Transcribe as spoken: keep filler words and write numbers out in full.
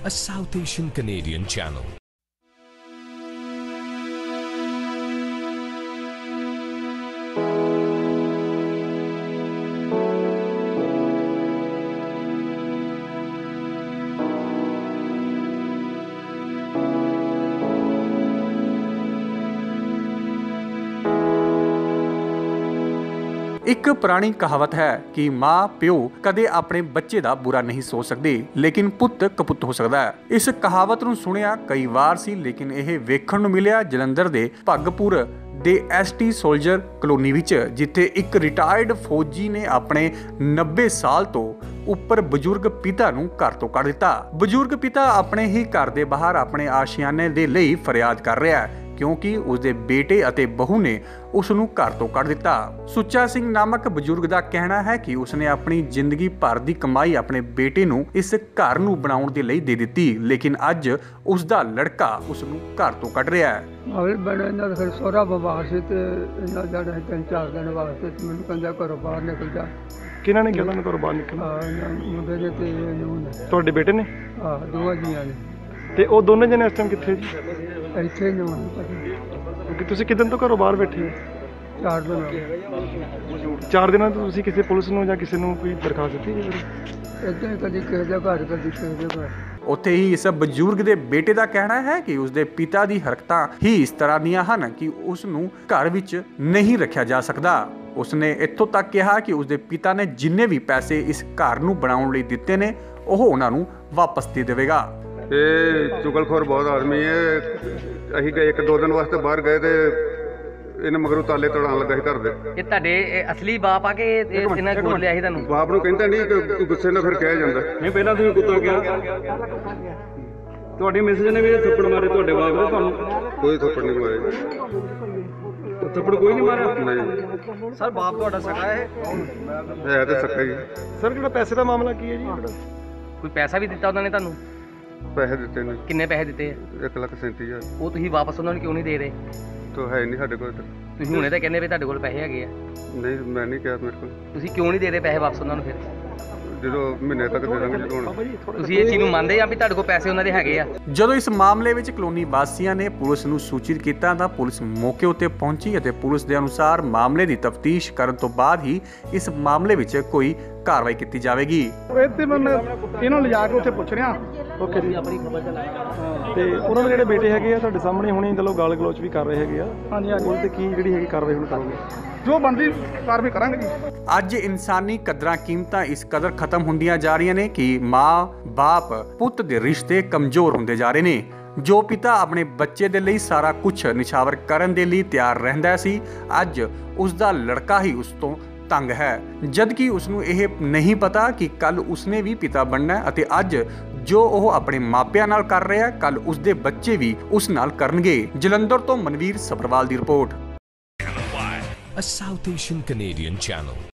a South Asian Canadian channel. एक पुरानी कहावत है कि माँ प्यो कदे अपने बच्चे दा बुरा नहीं सोच सकते, लेकिन पुत कपुत हो सकता है। इस कहावत नूं सुनिया कई बार सी, लेकिन यह वेखण नूं मिलिया जलंधर दे भगपुर दे एस टी सोल्जर कलोनी विच, जिथे एक रिटायर्ड फौजी ने अपने नब्बे साल तो उपर बजुर्ग पिता नूं घर तो कढ दिता। बजुर्ग पिता अपने ही घर दे बाहर अपने आशियाने दे लई फरियाद कर रहा है, क्योंकि उसके बेटे अते बहू ने उसनूं घर तो कढ दिता। सुच्चा सिंह नामक बजुर्ग का कहना है कि उसने अपनी जिंदगी भर की कमाई अपने बेटे नूं इस घर नूं बनाउण दे लई दे दित्ती, लेकिन अज उसका लड़का उसनूं घर तो कढ रहा है। माहौल बने इन्हां दा फिर सोहरा बिमार सी ते इन्हां जाना तीन चार दिन वास्ते ते मैनूं कहंदा घरों बाहर निकल जा। किन्हां ने किहा तुहानूं घरों बाहर निकलना? मुंडे ने ते नूंह ने। तुहाडे बेटे ने? हां, दोवां जीआं ने। ते ਉਹ ਦੋਨੇ ਜਣੇ ਇਸ ਟਾਈਮ ਕਿੱਥੇ ਜੀ? ਇੱਥੇ ਨੇ ਹੁਣ ਪਤਾ ਕਿ ਤੁਸੀਂ ਕਿਦਨ ਤੋਂ ਘਰੋਂ ਬਾਹਰ ਬੈਠੇ ਹੋ? ਚਾਰ ਦਿਨ ਹੋ ਗਏ। ਚਾਰ ਦਿਨਾਂ ਤੋਂ ਤੁਸੀਂ ਕਿਸੇ ਪੁਲਿਸ ਨੂੰ ਜਾਂ ਕਿਸੇ ਨੂੰ ਕੋਈ ਦਰਖਾਸਤ ਦਿੱਤੀ ਜੀ? ਇੱਦਾਂ ਹੀ ਕਦੀ ਕਿਸੇ ਦੇ ਘਰ ਕਦੀ ਕਿਸੇ ਦੇ ਘਰ। ਉੱਥੇ ਹੀ ਇਸ ਬਜ਼ੁਰਗ ਦੇ ਬੇਟੇ ਦਾ ਕਹਿਣਾ ਹੈ ਕਿ ਉਸਦੇ ਪਿਤਾ ਦੀ ਹਰਕਤਾਂ ਹੀ ਇਸ ਤਰ੍ਹਾਂ ਦੀਆਂ ਹਨ ਕਿ ਉਸ ਨੂੰ ਘਰ ਵਿੱਚ ਨਹੀਂ ਰੱਖਿਆ ਜਾ ਸਕਦਾ। ਉਸਨੇ ਇੱਥੋਂ ਤੱਕ ਕਿਹਾ ਕਿ ਉਸਦੇ ਪਿਤਾ ਨੇ ਜਿੰਨੇ ਵੀ ਪੈਸੇ ਇਸ ਘਰ ਨੂੰ ਬਣਾਉਣ ਲਈ ਦਿੱਤੇ ਨੇ ਉਹ ਉਹਨਾਂ ਨੂੰ ਵਾਪਸ ਦੇ ਦੇਵੇਗਾ। ਇਹ ਚੁਗਲਖੋਰ ਬਹੁਤ ਆਦਮੀ ਹੈ। ਅਸੀਂ ਗਏ ਇੱਕ ਦੋ ਦਿਨ ਵਾਸਤੇ ਬਾਹਰ ਗਏ ਤੇ ਇਹਨੇ ਮਗਰੋਂ ਤਾਲੇ ਤੋੜਾਉਣ ਲੱਗਾ ਸੀ ਘਰ ਦੇ। ਇਹ ਤੁਹਾਡੇ ਅਸਲੀ ਬਾਪ ਆ ਕਿ ਇਹਨਾਂ ਕੋਲ ਲਿਆ ਸੀ ਤੁਹਾਨੂੰ? ਬਾਪ ਨੂੰ ਕਹਿੰਦਾ ਨਹੀਂ ਕਿ ਗੁੱਸੇ ਨਾਲ ਫਿਰ ਕਿਹਾ ਜਾਂਦਾ। ਨਹੀਂ, ਪਹਿਲਾਂ ਤੁਸੀਂ ਕੁੱਤਾ ਕਿਹਾ। ਤੁਹਾਡੀ ਮਿਸਜ ਨੇ ਵੀ ਥੱਪੜ ਮਾਰੇ ਤੁਹਾਡੇ ਬਾਪ ਦੇ? ਤੁਹਾਨੂੰ ਕੋਈ ਥੱਪੜ ਨਹੀਂ ਮਾਰੇ। ਥੱਪੜ ਕੋਈ ਨਹੀਂ ਮਾਰਿਆ? ਨਹੀਂ ਸਰ, ਬਾਪ ਤੁਹਾਡਾ ਸਕਾ ਹੈ? ਹੈ ਤੇ ਸੱਕਾ ਹੀ। ਸਰ, ਜਿਹੜਾ ਪੈਸੇ ਦਾ ਮਾਮਲਾ ਕੀ ਹੈ ਜੀ? ਕੋਈ ਪੈਸਾ ਵੀ ਦਿੱਤਾ ਉਹਨਾਂ ਨੇ ਤੁਹਾਨੂੰ? ਪੈਸੇ ਦਿੱਤੇ ਨੇ। ਕਿੰਨੇ ਪੈਸੇ ਦਿੱਤੇ ਆ? ਇੱਕ ਲੱਖ ਸੈਂਤੀ ਹਜ਼ਾਰ। ਉਹ ਤੁਸੀਂ ਵਾਪਸ ਉਹਨਾਂ ਨੂੰ ਕਿਉਂ ਨਹੀਂ ਦੇ ਰਹੇ? ਤੋ ਹੈ ਨਹੀਂ ਸਾਡੇ ਕੋਲ। ਤੁਸੀਂ ਹੁਣੇ ਤਾਂ ਕਹਿੰਦੇ ਵੀ ਤੁਹਾਡੇ ਕੋਲ ਪੈਸੇ ਹੈਗੇ ਆ। ਨਹੀਂ, ਮੈਂ ਨਹੀਂ ਕਿਹਾ ਮੇਰੇ ਕੋਲ। ਤੁਸੀਂ ਕਿਉਂ ਨਹੀਂ ਦੇ ਰਹੇ ਪੈਸੇ ਵਾਪਸ ਉਹਨਾਂ ਨੂੰ? ਫਿਰ ਜਦੋਂ ਮਹੀਨੇ ਤੱਕ ਦੇ ਦਾਂਗੇ ਜਦੋਂ ਹੁਣ। ਤੁਸੀਂ ਇਹ ਚੀਜ਼ ਨੂੰ ਮੰਨਦੇ ਆ ਵੀ ਤੁਹਾਡੇ ਕੋਲ ਪੈਸੇ ਉਹਨਾਂ ਦੇ ਹੈਗੇ ਆ? ਜਦੋਂ ਇਸ ਮਾਮਲੇ ਵਿੱਚ ਕਲੋਨੀ ਵਾਸੀਆਂ ਨੇ ਪੁਲਿਸ ਨੂੰ ਸੂਚਿਤ ਕੀਤਾ ਤਾਂ ਪੁਲਿਸ ਮੌਕੇ ਉੱਤੇ ਪਹੁੰਚੀ ਅਤੇ ਪੁਲਿਸ ਦੇ ਅਨੁਸਾਰ ਮਾਮਲੇ ਦੀ ਤਫਤੀਸ਼ ਕਰਨ ਤੋਂ ਬਾਅਦ ਹੀ ਇਸ ਮਾਮਲੇ ਵਿੱਚ ਕੋਈ ਕਾਰਵਾਈ ਕੀਤੀ ਜਾਵੇਗੀ। ਇੱਥੇ ਮੈਂ ਇਹਨਾਂ ਨੂੰ ਲਿਜਾ ਕੇ ਉੱਥੇ ਪੁੱਛ ਰਿਹਾ। ਓਕੇ ਜੀ, ਆਪਣੀ ਖਬਰ ਚਲਾਇਆ ਤੇ ਉਹਨਾਂ ਦੇ ਜਿਹੜੇ ਬੇਟੇ ਹੈਗੇ ਆ ਤੁਹਾਡੇ ਸਾਹਮਣੇ ਹੁਣੇ ਚਲੋ ਗਾਲ ਗਲੋਚ ਵੀ ਕਰ ਰਹੇ ਹੈਗੇ ਆ। ਹਾਂਜੀ ਹਾਂਜੀ। ਉਹਦੇ ਕੀ ਜਿਹੜੀ ਹੈਗੀ ਕਾਰਵਾਈ ਹੁਣ ਕਰੋਗੇ? ਜੋ ਬਣਦੀ ਕਾਰਵਾਈ ਕਰਾਂਗੇ ਜੀ। ਅੱਜ ਇਨਸਾਨੀ ਕਦਰਾਂ ਕੀਮਤਾਂ ਇਸ ਕਦਰ ਖਤਮ ਹੁੰਦੀਆਂ ਜਾ ਰਹੀਆਂ ਨੇ ਕਿ ਮਾਂ ਬਾਪ ਪੁੱਤ ਦੇ ਰਿਸ਼ਤੇ ਕਮਜ਼ੋਰ ਹੁੰਦੇ ਜਾ ਰਹੇ ਨੇ। ਜੋ ਪਿਤਾ ਆਪਣੇ ਬੱਚੇ ਦੇ ਲਈ ਸਾਰਾ ਕੁਝ ਨਿਛਾਵਰ ਕਰਨ ਦੇ ਲਈ ਤਿਆਰ ਰਹਿੰਦਾ ਸੀ, ਅੱਜ ਉਸ ਦਾ ਲੜਕਾ ਹੀ ਉਸ ਤੋਂ ਤੰਗ ਹੈ, ਜਦਕਿ ਉਸ ਨੂੰ ਇਹ ਨਹੀਂ ਪਤਾ ਕਿ ਕੱਲ ਉਸਨੇ ਵੀ ਪਿਤਾ ਬਣਨਾ ਹੈ ਅਤੇ ਅੱਜ ਜੋ ਉਹ ਆਪਣੇ ਮਾਪਿਆਂ ਨਾਲ ਕਰ ਰਿਹਾ ਕੱਲ ਉਸਦੇ ਬੱਚੇ ਵੀ ਉਸ ਨਾਲ ਕਰਨਗੇ। ਜਲੰਧਰ ਤੋਂ ਮਨਵੀਰ ਸਬਰਵਾਲ ਦੀ report. A South Asian Canadian channel.